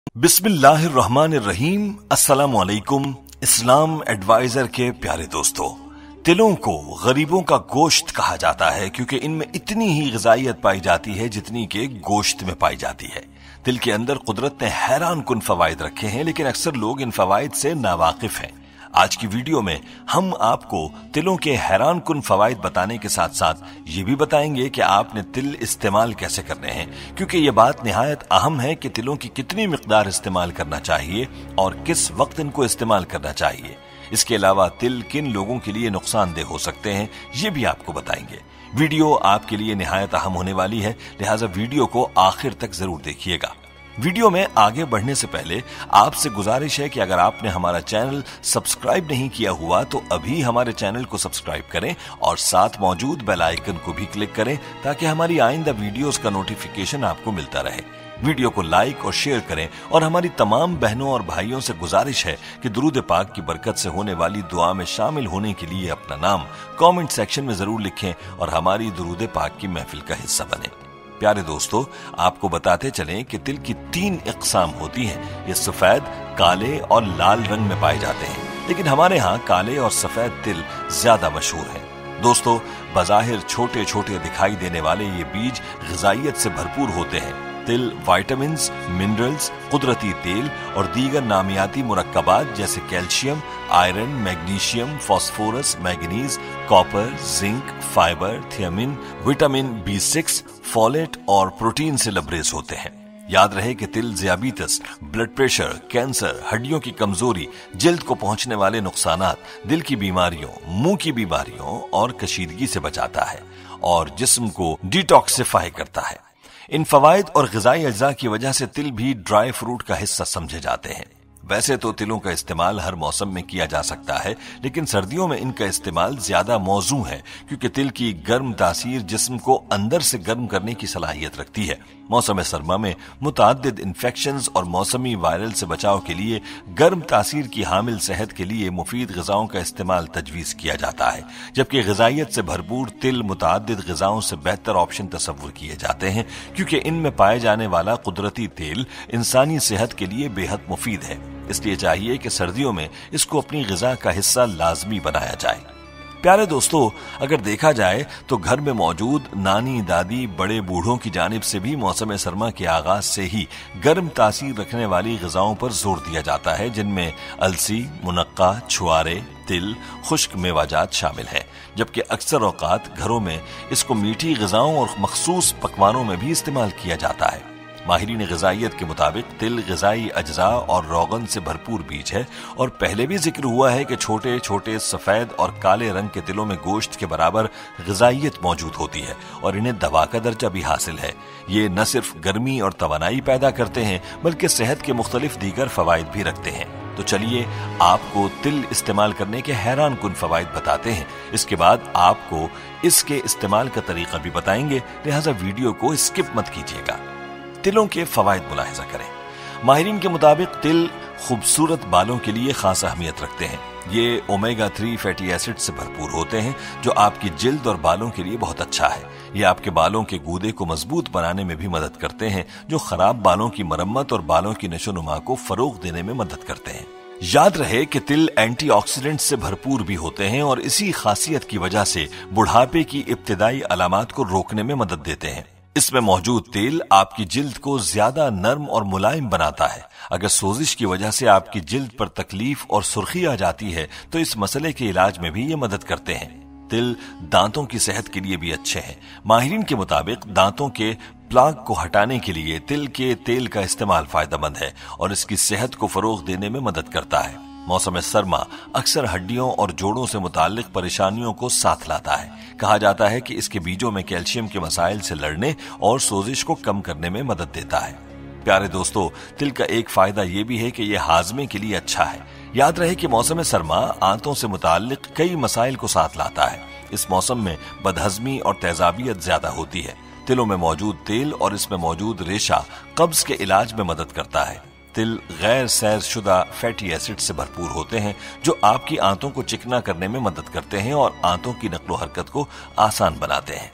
बिस्मिल्लाहिर्रहमानिर्रहीम। अस्सलाम वालेकुम। इस्लाम एडवाइजर के प्यारे दोस्तों, तिलों को गरीबों का गोश्त कहा जाता है क्योंकि इनमें इतनी ही ग़िज़ाइयत पाई जाती है जितनी कि गोश्त में पाई जाती है। तिल के अंदर कुदरत ने हैरान कुन फवाइद रखे हैं, लेकिन अक्सर लोग इन फवाइद से नावाकिफ हैं। आज की वीडियो में हम आपको तिलों के हैरान कुन फवाइद बताने के साथ साथ ये भी बताएंगे कि आपने तिल इस्तेमाल कैसे करने हैं, क्योंकि ये बात निहायत अहम है कि तिलों की कितनी मिकदार इस्तेमाल करना चाहिए और किस वक्त इनको इस्तेमाल करना चाहिए। इसके अलावा तिल किन लोगों के लिए नुकसानदेह हो सकते हैं, ये भी आपको बताएंगे। वीडियो आपके लिए निहायत अहम होने वाली है, लिहाजा वीडियो को आखिर तक जरूर देखिएगा। वीडियो में आगे बढ़ने से पहले आपसे गुजारिश है कि अगर आपने हमारा चैनल सब्सक्राइब नहीं किया हुआ तो अभी हमारे चैनल को सब्सक्राइब करें और साथ मौजूद बेल आइकन को भी क्लिक करें ताकि हमारी आइंदा वीडियोस का नोटिफिकेशन आपको मिलता रहे। वीडियो को लाइक और शेयर करें और हमारी तमाम बहनों और भाइयों से गुजारिश है कि दुरूद पाक की बरकत से होने वाली दुआ में शामिल होने के लिए अपना नाम कमेंट सेक्शन में जरूर लिखें और हमारी दुरूद पाक की महफिल का हिस्सा बने। प्यारे दोस्तों, आपको बताते चलें कि तिल की 3 इक़साम होती हैं। ये सफेद, काले और लाल रंग में पाए जाते हैं, लेकिन हमारे यहाँ काले और सफेद तिल ज्यादा मशहूर हैं। दोस्तों, बज़ाहिर छोटे छोटे दिखाई देने वाले ये बीज ग़िज़ाइयत से भरपूर होते हैं। तिल विटामिन्स, मिनरल्स, कुदरती तेल और दीगर नामियाती मुरक्कबात जैसे calcium, iron, magnesium, phosphorus, manganese, copper, zinc, fibre, thiamine, vitamin B6, folate और प्रोटीन से लबरेज होते हैं। याद रहे कि तिल ज़ियाबीतस, ब्लड प्रेशर, कैंसर, हड्डियों की कमजोरी, जिल्द को पहुंचने वाले नुकसानात, दिल की बीमारियों, मुंह की बीमारियों और कशीदगी से बचाता है और जिस्म को डिटॉक्सिफाई करता है। इन फवाइद और ग़िज़ाई अज्जा की वजह से तिल भी ड्राई फ्रूट का हिस्सा समझे जाते हैं। वैसे तो तिलों का इस्तेमाल हर मौसम में किया जा सकता है, लेकिन सर्दियों में इनका इस्तेमाल ज्यादा मौजू है क्योंकि तिल की गर्म तासीर जिस्म को अंदर से गर्म करने की सलाहियत रखती है। मौसम सरमा में मुताद्दिद इन्फेक्शंस और मौसमी वायरल से बचाव के लिए गर्म तासीर की हामिल सेहत के लिए मुफीद ग़िज़ाओं का इस्तेमाल तजवीज़ किया जाता है, जबकि ग़िज़ाइयत से भरपूर तिल मुताद्दिद ग़िज़ाओं से बेहतर ऑप्शन तस्वुर किए जाते हैं क्योंकि इनमें पाए जाने वाला कुदरती तेल इंसानी सेहत के लिए बेहद मुफीद है। इसलिए चाहिए कि सर्दियों में इसको अपनी ग़िज़ा का हिस्सा लाजमी बनाया जाए। प्यारे दोस्तों, अगर देखा जाए तो घर में मौजूद नानी, दादी, बड़े बूढ़ों की जानिब से भी मौसम सरमा के आगाज से ही गर्म तासीर रखने वाली ग़िज़ाओं पर जोर दिया जाता है, जिनमें अलसी, मुनक्का, छुआरे, तिल, खुश्क मेवाजात शामिल हैं। जबकि अक्सर औकात घरों में इसको मीठी ग़िज़ाओं और मखसूस पकवानों में भी इस्तेमाल किया जाता है। माहिरीन ग़िज़ाइयत के मुताबिक तिल ग़िज़ाई अज्जा और रोगन से भरपूर बीज है और पहले भी जिक्र हुआ है कि छोटे छोटे सफेद और काले रंग के तिलों में गोश्त के बराबर ग़िज़ाइयत मौजूद होती है और इन्हें दवा का दर्जा भी हासिल है। ये न सिर्फ गर्मी और तवानाई पैदा करते हैं बल्कि सेहत के मुख्तलिफ दीगर फवाइद भी रखते हैं। तो चलिए आपको तिल इस्तेमाल करने के हैरान कुन फवाइद बताते हैं। इसके बाद आपको इसके इस्तेमाल का तरीका भी बताएंगे, लिहाजा वीडियो को स्किप मत कीजिएगा। तिलों के फवाइद मुलाहिजा करें। माहिरीन के मुताबिक तिल खूबसूरत बालों के लिए खास अहमियत रखते हैं। ये ओमेगा 3 फैटी एसिड से भरपूर होते हैं जो आपकी जिल्द और बालों के लिए बहुत अच्छा है। ये आपके बालों के गूदे को मजबूत बनाने में भी मदद करते हैं, जो खराब बालों की मरम्मत और बालों की नशोनुमा को फरोग देने में मदद करते हैं। याद रहे कि तिल एंटीऑक्सीडेंट से भरपूर भी होते हैं और इसी खासियत की वजह से बुढ़ापे की इब्तिदाई अलामात को रोकने में मदद देते हैं। इसमें मौजूद तेल आपकी जिल्द को ज्यादा नर्म और मुलायम बनाता है। अगर सोजिश की वजह से आपकी जिल्द पर तकलीफ और सुर्खी आ जाती है तो इस मसले के इलाज में भी ये मदद करते हैं। तिल दांतों की सेहत के लिए भी अच्छे हैं। माहिरीन के मुताबिक दांतों के प्लाक को हटाने के लिए तिल के तेल का इस्तेमाल फायदेमंद है और इसकी सेहत को फरोग देने में मदद करता है। मौसम सरमा अक्सर हड्डियों और जोड़ों से मुताल्लिक परेशानियों को साथ लाता है। कहा जाता है कि इसके बीजों में कैल्शियम के मसाइल से लड़ने और सोजिश को कम करने में मदद देता है। प्यारे दोस्तों, तिल का एक फायदा ये भी है कि यह हाजमे के लिए अच्छा है। याद रहे कि मौसम सरमा आंतों से मुताल्लिक कई मसाइल को साथ लाता है। इस मौसम में बदहजमी और तेजाबियत ज्यादा होती है। तिलों में मौजूद तेल और इसमें मौजूद रेशा कब्ज के इलाज में मदद करता है। तिल गैर सैर शुदा फैटी एसिड से भरपूर होते हैं जो आपकी आंतों को चिकना करने में मदद करते हैं और आंतों की नक्लो हरकत को आसान बनाते हैं।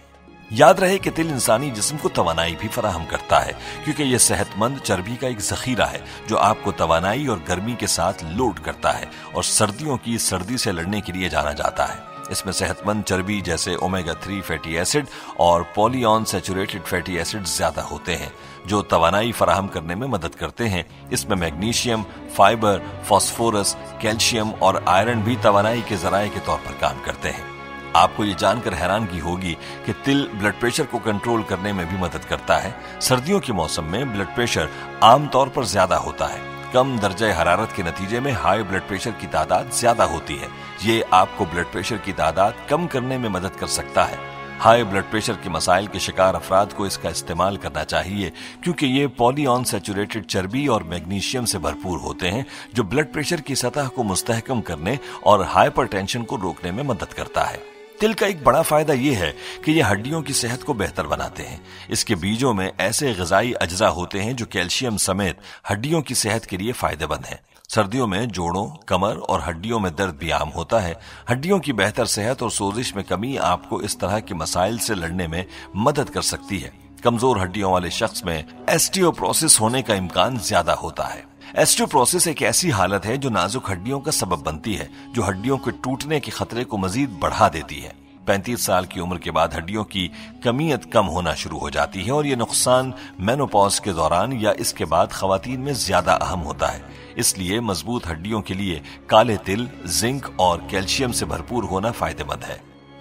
याद रहे कि तिल इंसानी जिस्म को तवानाई भी फराहम करता है, क्योंकि यह सेहतमंद चर्बी का एक जखीरा है जो आपको तवानाई और गर्मी के साथ लोड करता है और सर्दियों की सर्दी से लड़ने के लिए जाना जाता है। इसमें सेहतमंद चर्बी जैसे ओमेगा 3 फैटी एसिड और पॉलीअनसैचुरेटेड फैटी एसिड ज्यादा होते हैं जो तवानाई फराहम करने में मदद करते हैं। इसमें मैग्नीशियम, फाइबर, फास्फोरस, कैल्शियम और आयरन भी तवानाई के जराये के तौर पर काम करते हैं। आपको ये जानकर हैरानगी होगी कि तिल ब्लड प्रेशर को कंट्रोल करने में भी मदद करता है। सर्दियों के मौसम में ब्लड प्रेशर आमतौर पर ज्यादा होता है। कम दर्जे हरारत के नतीजे में हाई ब्लड प्रेशर की तादाद ज्यादा होती है। ये आपको ब्लड प्रेशर की तादाद कम करने में मदद कर सकता है। हाई ब्लड प्रेशर के मसाइल के शिकार अफराद को इसका इस्तेमाल करना चाहिए, क्योंकि ये पॉलीअनसैचुरेटेड चर्बी और मैग्नीशियम से भरपूर होते हैं जो ब्लड प्रेशर की सतह को मुस्तहकम करने और हाइपरटेंशन को रोकने में मदद करता है। तिल का एक बड़ा फायदा यह है कि ये हड्डियों की सेहत को बेहतर बनाते हैं। इसके बीजों में ऐसे ग़िज़ाई अज्जा होते हैं जो कैल्शियम समेत हड्डियों की सेहत के लिए फायदेमंद हैं। सर्दियों में जोड़ों, कमर और हड्डियों में दर्द भी आम होता है। हड्डियों की बेहतर सेहत और सोजिश में कमी आपको इस तरह के मसाइल से लड़ने में मदद कर सकती है। कमजोर हड्डियों वाले शख्स में ऑस्टियोपोरोसिस होने का इम्कान ज्यादा होता है। ऑस्टियोपोरोसिस एक ऐसी हालत है जो नाजुक हड्डियों का सबब बनती है, जो हड्डियों के टूटने के खतरे को मजीद बढ़ा देती है। 35 साल की उम्र के बाद हड्डियों की कमियत कम होना शुरू हो जाती है और ये नुकसान मेनोपॉज के दौरान या इसके बाद खवातीन में ज्यादा अहम होता है। इसलिए मजबूत हड्डियों के लिए काले तिल, जिंक और कैल्शियम से भरपूर होना फायदेमंद है।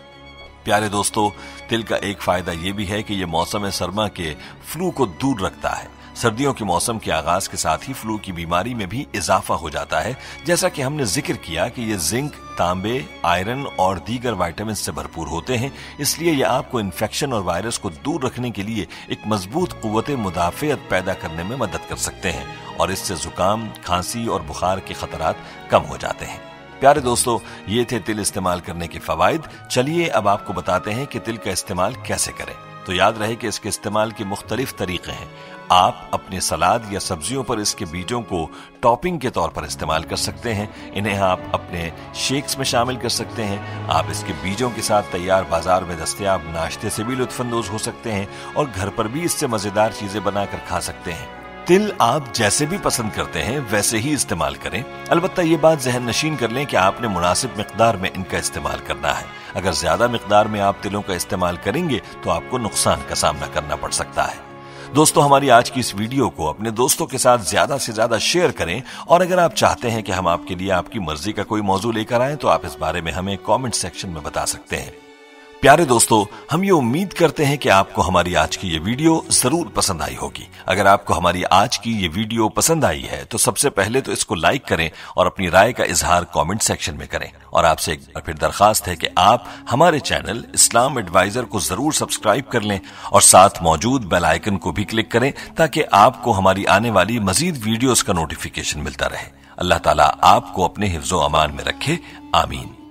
प्यारे दोस्तों, तिल का एक फायदा यह भी है कि यह मौसम सरमा के फ्लू को दूर रखता है। सर्दियों के मौसम के आगाज के साथ ही फ्लू की बीमारी में भी इजाफा हो जाता है। जैसा कि हमने जिक्र किया कि ये जिंक, तांबे, आयरन और दीगर विटामिन से भरपूर होते हैं, इसलिए ये आपको इन्फेक्शन और वायरस को दूर रखने के लिए एक मजबूत कुव्वते मुदाफ़ियत पैदा करने में मदद कर सकते हैं और इससे जुकाम, खांसी और बुखार के खतरात कम हो जाते हैं। प्यारे दोस्तों, ये थे तिल इस्तेमाल करने के फवाइद। चलिए अब आपको बताते हैं कि तिल का इस्तेमाल कैसे करें। तो याद रहे कि इसके इस्तेमाल के मुख्तलिफ तरीके हैं। आप अपने सलाद या सब्जियों पर इसके बीजों को टॉपिंग के तौर पर इस्तेमाल कर सकते हैं। इन्हें आप अपने शेक्स में शामिल कर सकते हैं। आप इसके बीजों के साथ तैयार बाजार में दस्तयाब नाश्ते से भी लुत्फानंदोज हो सकते हैं और घर पर भी इससे मजेदार चीजें बनाकर खा सकते हैं। तिल आप जैसे भी पसंद करते हैं वैसे ही इस्तेमाल करें। अलबत्ता ये बात जहन नशीन कर लें कि आपने मुनासिब मिकदार में इनका इस्तेमाल करना है। अगर ज्यादा मिकदार में आप तिलों का इस्तेमाल करेंगे तो आपको नुकसान का सामना करना पड़ सकता है। दोस्तों, हमारी आज की इस वीडियो को अपने दोस्तों के साथ ज्यादा से ज्यादा शेयर करें और अगर आप चाहते हैं कि हम आपके लिए आपकी मर्जी का कोई मौजू लेकर आएं तो आप इस बारे में हमें कमेंट सेक्शन में बता सकते हैं। प्यारे दोस्तों, हम ये उम्मीद करते हैं कि आपको हमारी आज की ये वीडियो जरूर पसंद आई होगी। अगर आपको हमारी आज की ये वीडियो पसंद आई है तो सबसे पहले तो इसको लाइक करें और अपनी राय का इजहार कमेंट सेक्शन में करें। और आपसे एक बार फिर दरखास्त है कि आप हमारे चैनल इस्लाम एडवाइजर को जरूर सब्सक्राइब कर लें और साथ मौजूद बेल आइकन को भी क्लिक करें ताकि आपको हमारी आने वाली मजीद वीडियोस का नोटिफिकेशन मिलता रहे। अल्लाह ताला आपको अपने हिफ्ज़ो अमान में रखे। आमीन।